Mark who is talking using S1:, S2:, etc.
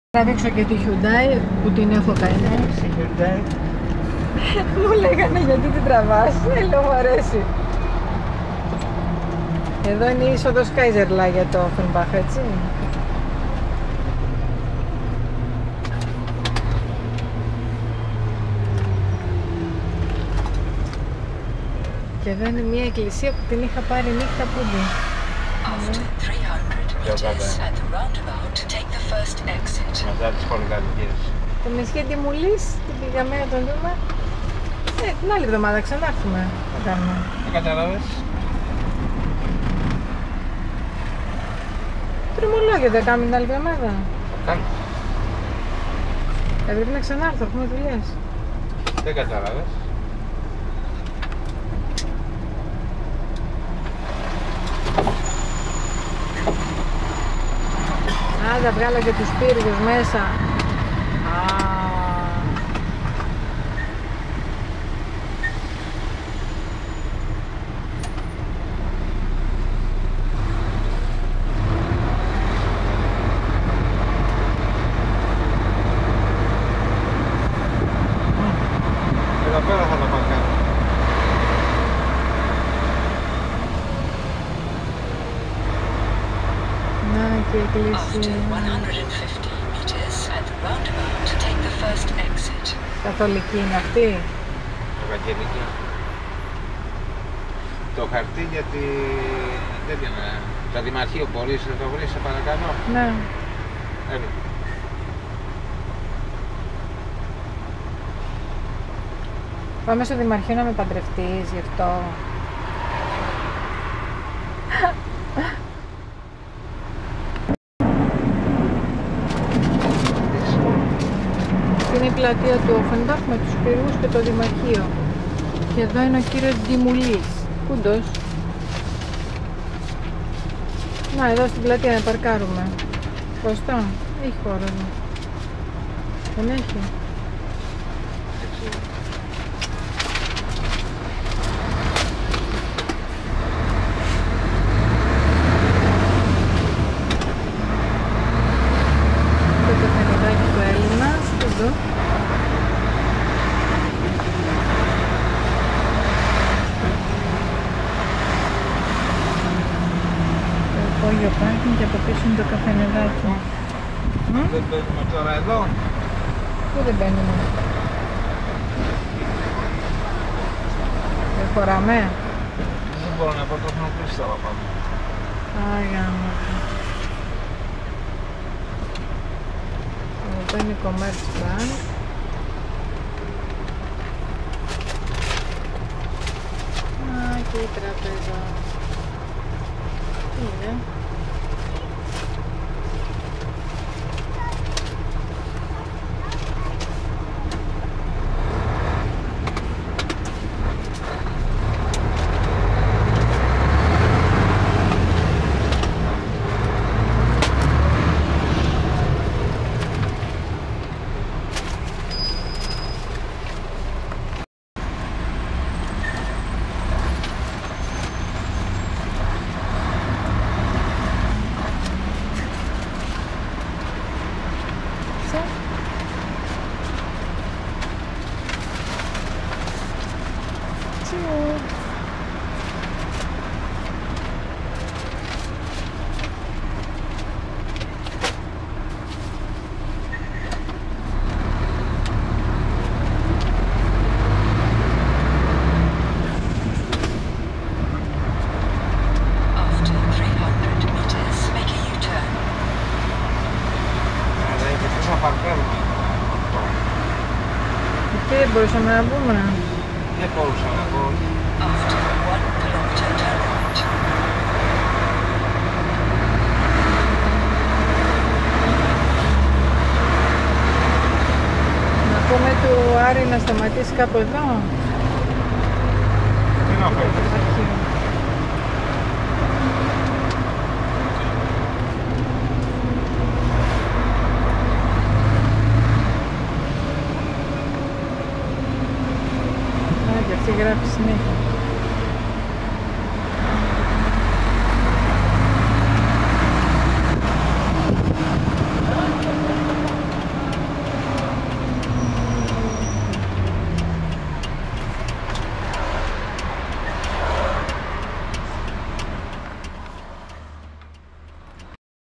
S1: Θα δείξω και τη Hyundai που την έχω καημένη.
S2: Στη Hyundai.
S1: Μου λέγανε γιατί την τραβάς, λέω μου αρέσει. Εδώ είναι η είσοδος Kaiserlei για το Offenbach, έτσι. Και εδώ είναι μια εκκλησία που την είχα πάρει νύχτα πούντι.
S2: Μετά τις πολυκατοικίες.
S1: Το Μεσχέτη Μουλής, την πήγαμε να τον δούμε. Την άλλη εβδομάδα ξανάρθουμε. Θα κάνουμε.
S2: Δεν κατάλαβες.
S1: Τριμολόγιο δεν κάνουμε την άλλη εβδομάδα.
S2: Θα κάνουμε.
S1: Πρέπει να ξανάρθω, έχουμε δουλειές.
S2: Δεν κατάλαβες.
S1: Άντα, βγάλω και τους πύργους μέσα.
S2: Εδώ πέρα θα τα παρκάρω.
S1: Να και η εκκλησία. Καθολική είναι αυτή.
S2: Ευαγγελική. Το χαρτί για τη... τέτοια, το δημαρχείο μπορείς να το βρεις, σε παρακαλώ.
S1: Ναι.
S2: Έλα.
S1: Πάμε στο δημαρχείο να με παντρευτείς, γι' αυτό. Είναι η πλατεία του Offenbach με τους πύργους και το δημαρχείο. Και εδώ είναι ο κύριος Ντιμουλής. Κούντος. Να, εδώ στην πλατεία να παρκάρουμε. Κωστά, έχει χώρο εδώ. Δεν έχει. υπόγειο πάρκινγκ και από πίσω είναι το καφενεδάκι.
S2: Δεν μπαίνουμε τώρα εδώ.
S1: Πού δεν μπαίνουμε? Δεν χωράμε.
S2: Δεν μπορώ να πω, το έχουμε κλείσει τώρα πάνω.
S1: Άγιαμα. Εδώ είναι η Commerzbank. Α, και η τραπέζα. Τι είναι? Δεν μπορούσαμε να μπούμε.
S2: Δεν μπορούσα να πω.
S1: Να πούμε του Άρη να σταματήσει κάπου εδώ.
S2: Τι να πω.